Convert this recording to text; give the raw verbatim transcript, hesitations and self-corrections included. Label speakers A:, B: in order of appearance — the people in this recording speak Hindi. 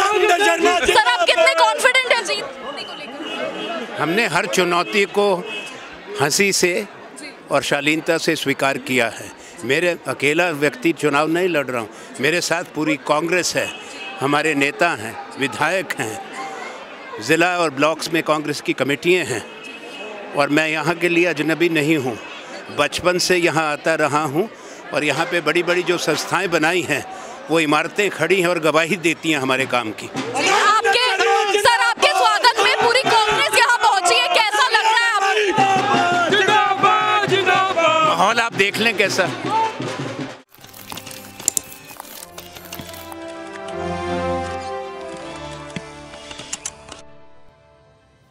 A: सर आप कितने कॉन्फिडेंट हैं जीतने को लेकर?
B: हमने हर चुनौती को हंसी से और शालीनता से स्वीकार किया है। मेरे अकेला व्यक्ति चुनाव नहीं लड़ रहा हूँ, मेरे साथ पूरी कांग्रेस है, हमारे नेता हैं, विधायक हैं, ज़िला और ब्लॉक्स में कांग्रेस की कमेटियाँ हैं और मैं यहाँ के लिए अजनबी नहीं हूँ। बचपन से यहाँ आता रहा हूँ और यहाँ पे बड़ी बड़ी जो संस्थाएं बनाई हैं वो इमारतें खड़ी हैं और गवाही देती हैं हमारे काम की।
A: आपके सर आपके स्वागत में पूरी कांग्रेस यहाँ पहुँची है, कैसा लग रहा है आपको?
B: माहौल आप देख लें कैसा।